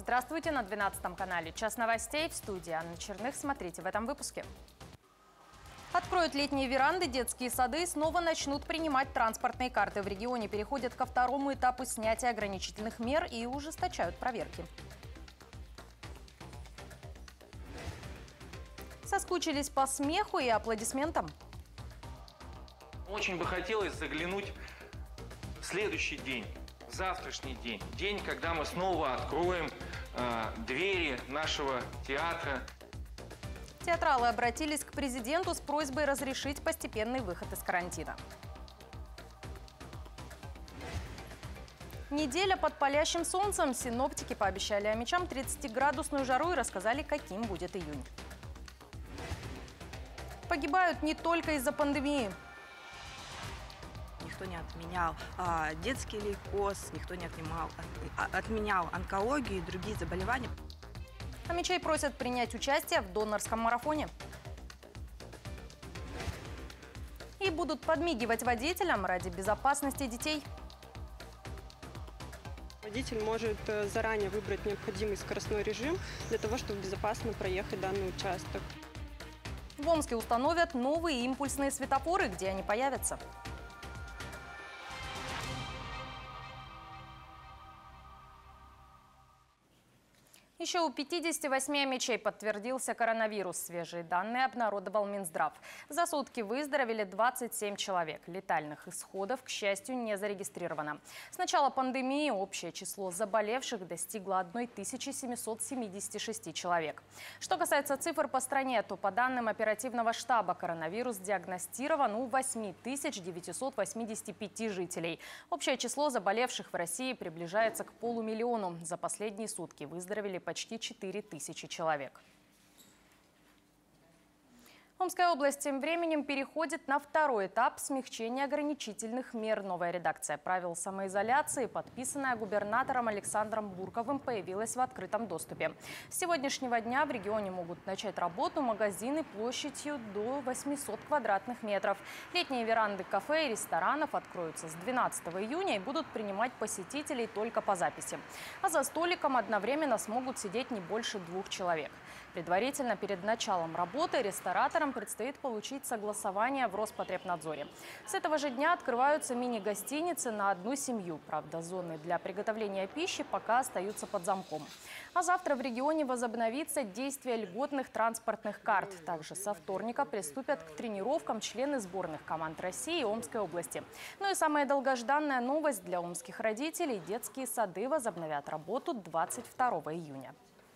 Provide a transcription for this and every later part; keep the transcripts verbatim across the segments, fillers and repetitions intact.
Здравствуйте на двенадцатом канале. Час новостей в студии Анна Черных. Смотрите в этом выпуске. Откроют летние веранды, детские сады и снова начнут принимать транспортные карты. В регионе переходят ко второму этапу снятия ограничительных мер и ужесточают проверки. Соскучились по смеху и аплодисментам? Очень бы хотелось заглянуть в следующий день, в завтрашний день. День, когда мы снова откроем э, двери нашего театра. Театралы обратились к президенту с просьбой разрешить постепенный выход из карантина. Неделя под палящим солнцем. Синоптики пообещали омичам тридцатиградусную жару и рассказали, каким будет июнь. Погибают не только из-за пандемии. Никто не отменял а, детский лейкоз, никто не отменял, а, отменял онкологию и другие заболевания. Омичей просят принять участие в донорском марафоне. И будут подмигивать водителям ради безопасности детей. Водитель может заранее выбрать необходимый скоростной режим для того, чтобы безопасно проехать данный участок. В Омске установят новые импульсные светофоры. Где они появятся? Еще у пятидесяти восьми омичей подтвердился коронавирус. Свежие данные обнародовал Минздрав. За сутки выздоровели двадцать семь человек. Летальных исходов, к счастью, не зарегистрировано. С начала пандемии общее число заболевших достигло тысячи семисот семидесяти шести человек. Что касается цифр по стране, то по данным оперативного штаба коронавирус диагностирован у восьми тысяч девятисот восьмидесяти пяти жителей. Общее число заболевших в России приближается к полумиллиону. За последние сутки выздоровели почти четыре тысячи человек. Омская область тем временем переходит на второй этап смягчения ограничительных мер. Новая редакция правил самоизоляции, подписанная губернатором Александром Бурковым, появилась в открытом доступе. С сегодняшнего дня в регионе могут начать работу магазины площадью до восьмисот квадратных метров. Летние веранды кафе и ресторанов откроются с двенадцатого июня и будут принимать посетителей только по записи. А за столиком одновременно смогут сидеть не больше двух человек. Предварительно перед началом работы рестораторам предстоит получить согласование в Роспотребнадзоре. С этого же дня открываются мини-гостиницы на одну семью. Правда, зоны для приготовления пищи пока остаются под замком. А завтра в регионе возобновится действие льготных транспортных карт. Также со вторника приступят к тренировкам члены сборных команд России и Омской области. Ну и самая долгожданная новость для омских родителей – детские сады возобновят работу двадцать второго июня.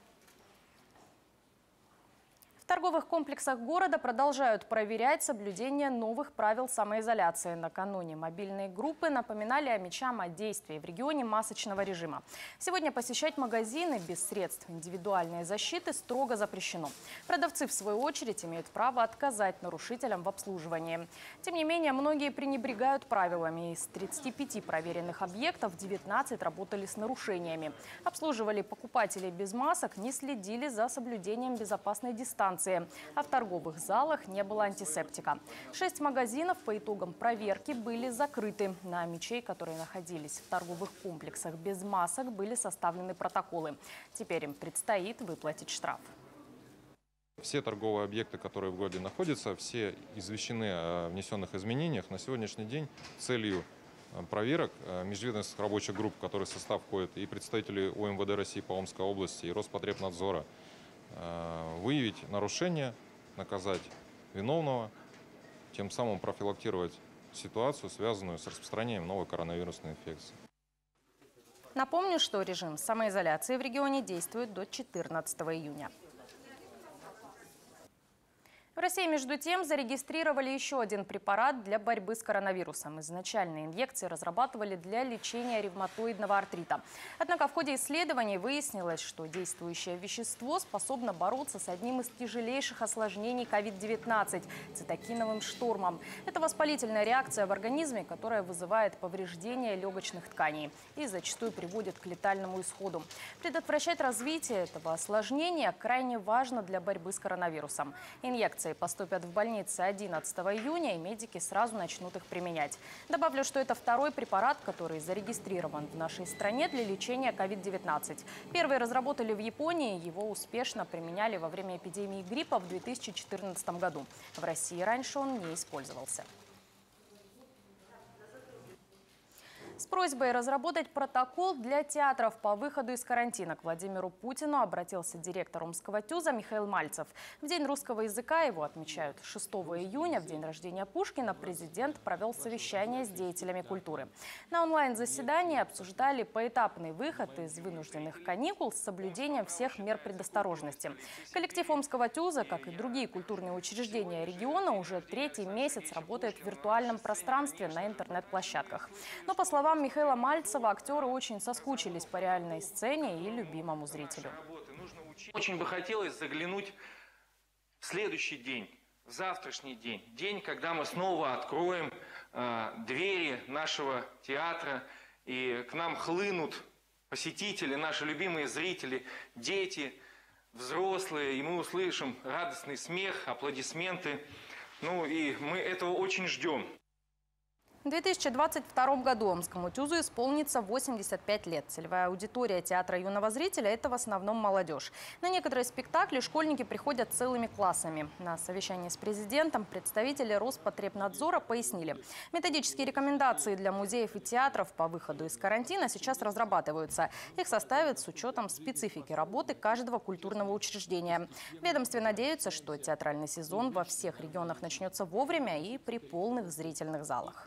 В торговых комплексах города продолжают проверять соблюдение новых правил самоизоляции. Накануне мобильные группы напоминали омичам о действии в регионе масочного режима. Сегодня посещать магазины без средств индивидуальной защиты строго запрещено. Продавцы, в свою очередь, имеют право отказать нарушителям в обслуживании. Тем не менее, многие пренебрегают правилами. Из тридцати пяти проверенных объектов девятнадцать работали с нарушениями. Обслуживали покупателей без масок, не следили за соблюдением безопасной дистанции. А в торговых залах не было антисептика. Шесть магазинов по итогам проверки были закрыты. На омичей, которые находились в торговых комплексах без масок, были составлены протоколы. Теперь им предстоит выплатить штраф. Все торговые объекты, которые в городе находятся, все извещены о внесенных изменениях. На сегодняшний день целью проверок межведомственных рабочих групп, в которые в состав входят и представители УМВД России по Омской области, и Роспотребнадзора, выявить нарушения, наказать виновного, тем самым профилактировать ситуацию, связанную с распространением новой коронавирусной инфекции. Напомню, что режим самоизоляции в регионе действует до четырнадцатого июня. В России, между тем, зарегистрировали еще один препарат для борьбы с коронавирусом. Изначально инъекции разрабатывали для лечения ревматоидного артрита. Однако в ходе исследований выяснилось, что действующее вещество способно бороться с одним из тяжелейших осложнений ковид девятнадцать – цитокиновым штормом. Это воспалительная реакция в организме, которая вызывает повреждение легочных тканей и зачастую приводит к летальному исходу. Предотвращать развитие этого осложнения крайне важно для борьбы с коронавирусом. Инъекции инфекцией поступят в больницы одиннадцатого июня, и медики сразу начнут их применять. Добавлю, что это второй препарат, который зарегистрирован в нашей стране для лечения ковид девятнадцать. Первые разработали в Японии, его успешно применяли во время эпидемии гриппа в две тысячи четырнадцатом году. В России раньше он не использовался. С просьбой разработать протокол для театров по выходу из карантина к Владимиру Путину обратился директор Омского ТЮЗа Михаил Мальцев. В День русского языка, его отмечают шестого июня, в день рождения Пушкина, президент провел совещание с деятелями культуры. На онлайн-заседании обсуждали поэтапный выход из вынужденных каникул с соблюдением всех мер предосторожности. Коллектив Омского ТЮЗа, как и другие культурные учреждения региона, уже третий месяц работает в виртуальном пространстве на интернет-площадках. Но, по словам Михаила Мальцева, актеры очень соскучились по реальной сцене и любимому зрителю. Очень бы хотелось заглянуть в следующий день, в завтрашний день. День, когда мы снова откроем э, двери нашего театра, и к нам хлынут посетители, наши любимые зрители, дети, взрослые, и мы услышим радостный смех, аплодисменты. Ну и мы этого очень ждем. В две тысячи двадцать втором году Омскому ТЮЗу исполнится восемьдесят пять лет. Целевая аудитория театра юного зрителя – это в основном молодежь. На некоторые спектакли школьники приходят целыми классами. На совещании с президентом представители Роспотребнадзора пояснили. Методические рекомендации для музеев и театров по выходу из карантина сейчас разрабатываются. Их составят с учетом специфики работы каждого культурного учреждения. В ведомстве надеются, что театральный сезон во всех регионах начнется вовремя и при полных зрительных залах.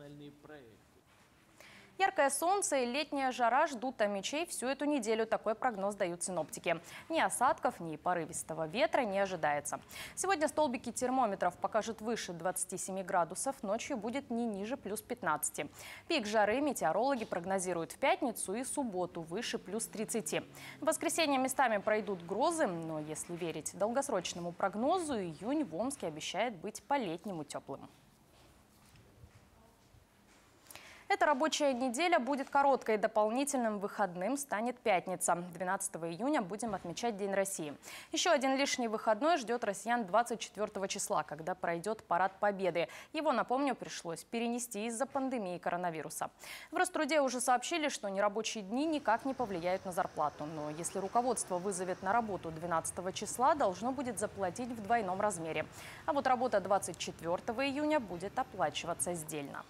Яркое солнце и летняя жара ждут томичей всю эту неделю. Такой прогноз дают синоптики. Ни осадков, ни порывистого ветра не ожидается. Сегодня столбики термометров покажут выше двадцати семи градусов. Ночью будет не ниже плюс пятнадцати. Пик жары метеорологи прогнозируют в пятницу и субботу выше плюс тридцати. В воскресенье местами пройдут грозы, но если верить долгосрочному прогнозу, июнь в Омске обещает быть по-летнему теплым. Эта рабочая неделя будет короткой. Дополнительным выходным станет пятница. двенадцатого июня будем отмечать День России. Еще один лишний выходной ждет россиян двадцать четвёртого числа, когда пройдет Парад Победы. Его, напомню, пришлось перенести из-за пандемии коронавируса. В Роструде уже сообщили, что нерабочие дни никак не повлияют на зарплату. Но если руководство вызовет на работу двенадцатого числа, должно будет заплатить в двойном размере. А вот работа двадцать четвёртого июня будет оплачиваться сдельно.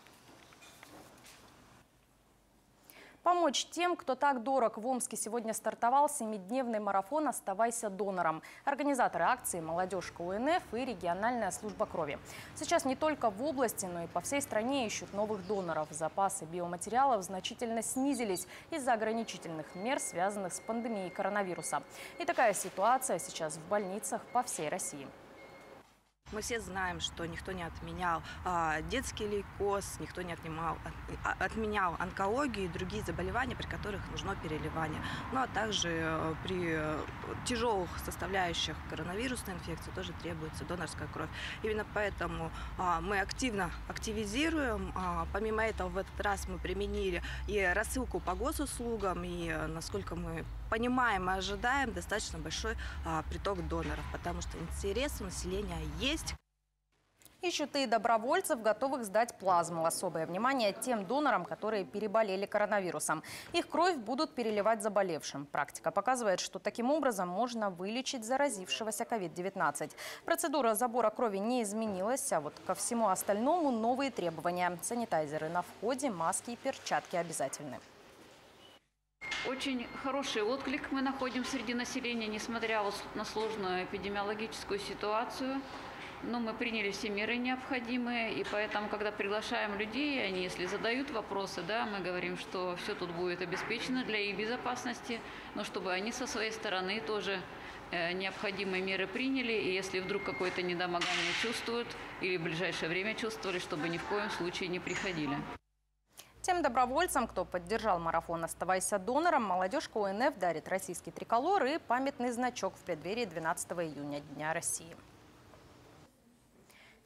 Помочь тем, кто так дорог. В Омске сегодня стартовал семидневный марафон «Оставайся донором». Организаторы акции «Молодежь КУНФ» и региональная служба крови. Сейчас не только в области, но и по всей стране ищут новых доноров. Запасы биоматериалов значительно снизились из-за ограничительных мер, связанных с пандемией коронавируса. И такая ситуация сейчас в больницах по всей России. Мы все знаем, что никто не отменял а, детский лейкоз, никто не отнимал, от, отменял онкологию и другие заболевания, при которых нужно переливание. Ну а также а, при а, тяжелых составляющих коронавирусной инфекции тоже требуется донорская кровь. Именно поэтому а, мы активно активизируем. А, помимо этого, в этот раз мы применили и рассылку по госуслугам, и, насколько мы понимаем и ожидаем, достаточно большой а, приток доноров, потому что интерес у населения есть. Ищут и добровольцев, готовых сдать плазму. Особое внимание тем донорам, которые переболели коронавирусом. Их кровь будут переливать заболевшим. Практика показывает, что таким образом можно вылечить заразившегося ковид девятнадцать. Процедура забора крови не изменилась, а вот ко всему остальному новые требования. Санитайзеры на входе, маски и перчатки обязательны. Очень хороший отклик мы находим среди населения, несмотря на сложную эпидемиологическую ситуацию. Но мы приняли все меры необходимые, и поэтому, когда приглашаем людей, они, если задают вопросы, да, мы говорим, что все тут будет обеспечено для их безопасности, но чтобы они со своей стороны тоже э, необходимые меры приняли, и если вдруг какое-то недомогание чувствуют или в ближайшее время чувствовали, чтобы ни в коем случае не приходили. Тем добровольцам, кто поддержал марафон «Оставайся донором», молодежь КУНФ дарит российский триколор и памятный значок в преддверии двенадцатого июня, Дня России.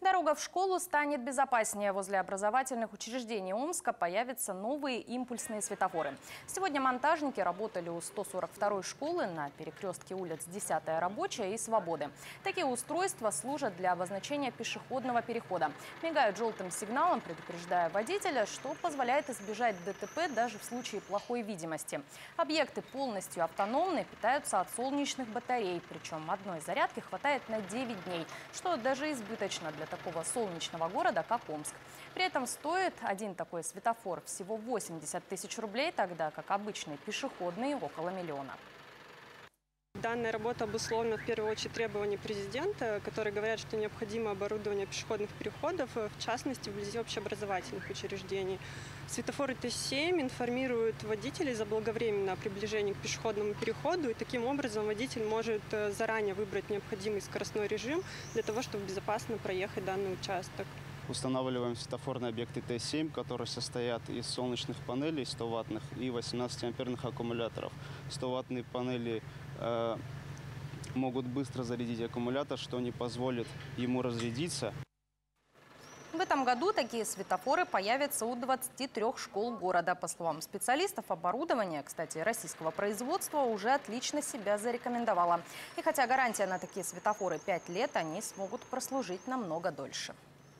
Дорога в школу станет безопаснее. Возле образовательных учреждений Омска появятся новые импульсные светофоры. Сегодня монтажники работали у сто сорок второй школы на перекрестке улиц десятая Рабочая и Свободы. Такие устройства служат для обозначения пешеходного перехода. Мигают желтым сигналом, предупреждая водителя, что позволяет избежать ДТП даже в случае плохой видимости. Объекты полностью автономны, питаются от солнечных батарей. Причем одной зарядки хватает на девять дней, что даже избыточно для такого солнечного города, как Омск. При этом стоит один такой светофор всего восемьдесят тысяч рублей, тогда как обычный пешеходный около миллиона. Данная работа обусловлена в первую очередь требованиями президента, которые говорят, что необходимо оборудование пешеходных переходов, в частности, вблизи общеобразовательных учреждений. Светофоры Т семь информируют водителей заблаговременно о приближении к пешеходному переходу, и таким образом водитель может заранее выбрать необходимый скоростной режим для того, чтобы безопасно проехать данный участок. Устанавливаем светофорные объекты Т семь, которые состоят из солнечных панелей сто ваттных и восемнадцатиамперных аккумуляторов. сто ваттные панели э, могут быстро зарядить аккумулятор, что не позволит ему разрядиться. В этом году такие светофоры появятся у двадцати трёх школ города. По словам специалистов, оборудование, кстати, российского производства, уже отлично себя зарекомендовало. И хотя гарантия на такие светофоры пять лет, они смогут прослужить намного дольше.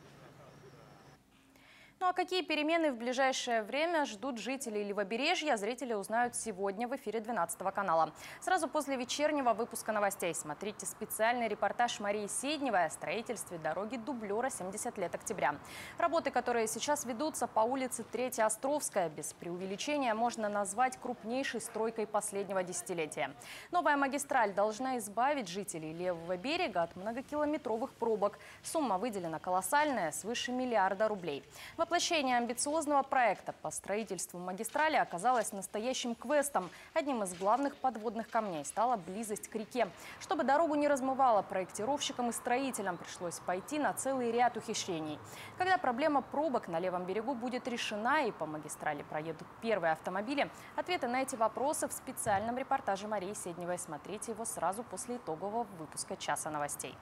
Ну а какие перемены в ближайшее время ждут жителей Левобережья, зрители узнают сегодня в эфире двенадцатого канала. Сразу после вечернего выпуска новостей смотрите специальный репортаж Марии Седневой о строительстве дороги дублера семьдесят лет октября. Работы, которые сейчас ведутся по улице Третья Островская, без преувеличения можно назвать крупнейшей стройкой последнего десятилетия. Новая магистраль должна избавить жителей левого берега от многокилометровых пробок. Сумма выделена колоссальная, свыше миллиарда рублей. Воплощение амбициозного проекта по строительству магистрали оказалось настоящим квестом. Одним из главных подводных камней стала близость к реке. Чтобы дорогу не размывало, проектировщикам и строителям пришлось пойти на целый ряд ухищрений. Когда проблема пробок на левом берегу будет решена и по магистрали проедут первые автомобили, ответы на эти вопросы в специальном репортаже Марии Седневой. Смотрите его сразу после итогового выпуска «Часа новостей».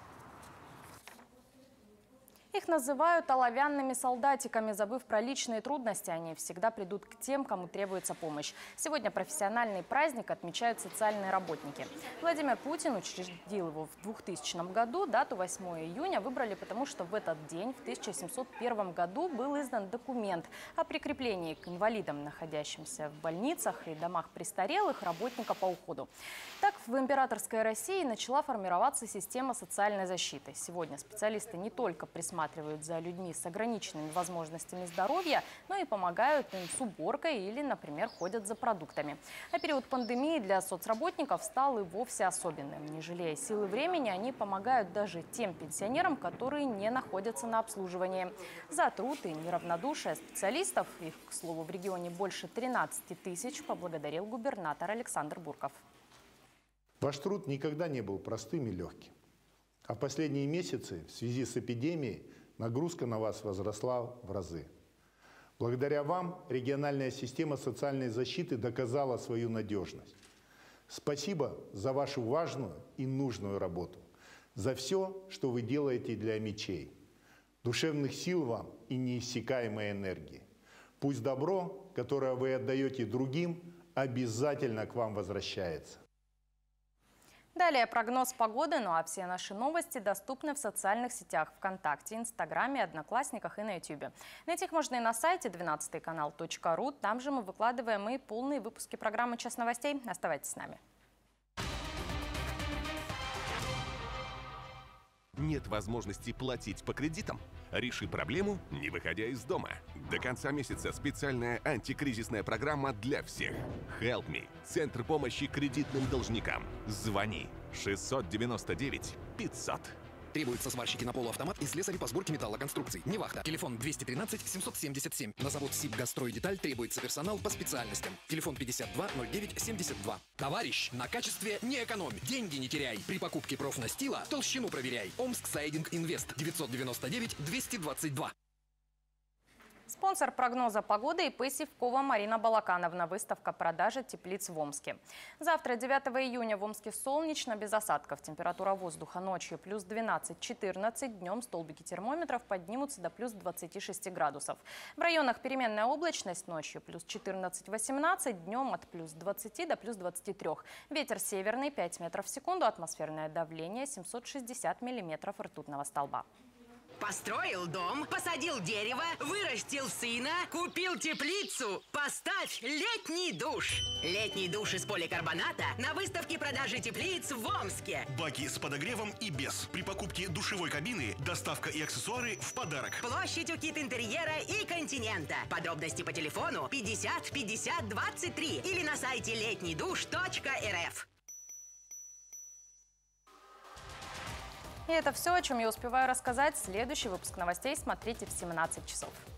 Их называют оловянными солдатиками. Забыв про личные трудности, они всегда придут к тем, кому требуется помощь. Сегодня профессиональный праздник отмечают социальные работники. Владимир Путин учредил его в двухтысячном году. Дату восьмое июня выбрали, потому что в этот день, в тысяча семьсот первом году, был издан документ о прикреплении к инвалидам, находящимся в больницах и домах престарелых, работника по уходу. Так, в императорской России начала формироваться система социальной защиты. Сегодня специалисты не только присматривают за людьми с ограниченными возможностями здоровья, но и помогают им с уборкой или, например, ходят за продуктами. А период пандемии для соцработников стал и вовсе особенным. Не жалея сил и времени, они помогают даже тем пенсионерам, которые не находятся на обслуживании. За труд и неравнодушие специалистов, их, к слову, в регионе больше тринадцати тысяч, поблагодарил губернатор Александр Бурков. Ваш труд никогда не был простым и легким. А в последние месяцы в связи с эпидемией нагрузка на вас возросла в разы. Благодаря вам региональная система социальной защиты доказала свою надежность. Спасибо за вашу важную и нужную работу, за все, что вы делаете для омичей. Душевных сил вам и неиссякаемой энергии. Пусть добро, которое вы отдаете другим, обязательно к вам возвращается. Далее прогноз погоды, ну а все наши новости доступны в социальных сетях ВКонтакте, Инстаграме, Одноклассниках и на Ютубе. Найти их можно и на сайте двенадцатый канал точка ру. Там же мы выкладываем и полные выпуски программы «Час новостей». Оставайтесь с нами. Нет возможности платить по кредитам? Реши проблему, не выходя из дома. До конца месяца специальная антикризисная программа для всех. Help Me. Центр помощи кредитным должникам. Звони шестьсот девяносто девять пятьсот. Требуются сварщики на полуавтомат и слесари по сборке металлоконструкций. Невахта. Телефон двести тринадцать семьсот семьдесят семь. На завод «Сибгазстройдеталь» требуется персонал по специальностям. Телефон пятьдесят два ноль девять семьдесят два. Товарищ, на качестве не экономь. Деньги не теряй. При покупке профнастила толщину проверяй. Омск Сайдинг Инвест. девятьсот девяносто девять двести двадцать два. Спонсор прогноза погоды ИП Сивкова Марина Балакановна. Выставка продажи теплиц в Омске. Завтра, девятого июня, в Омске солнечно, без осадков. Температура воздуха ночью плюс двенадцать-четырнадцать, днем столбики термометров поднимутся до плюс двадцати шести градусов. В районах переменная облачность, ночью плюс четырнадцать-восемнадцать, днем от плюс двадцати до плюс двадцати трёх. Ветер северный пять метров в секунду, атмосферное давление семьсот шестьдесят миллиметров ртутного столба. Построил дом, посадил дерево, вырастил сына, купил теплицу. Поставь летний душ. Летний душ из поликарбоната на выставке продажи теплиц в Омске. Баки с подогревом и без. При покупке душевой кабины доставка и аксессуары в подарок. Площадь у Кит Интерьера и Континента. Подробности по телефону пятьдесят пятьдесят двадцать три или на сайте летний душ точка эр эф. И это все, о чем я успеваю рассказать. Следующий выпуск новостей смотрите в семнадцать часов.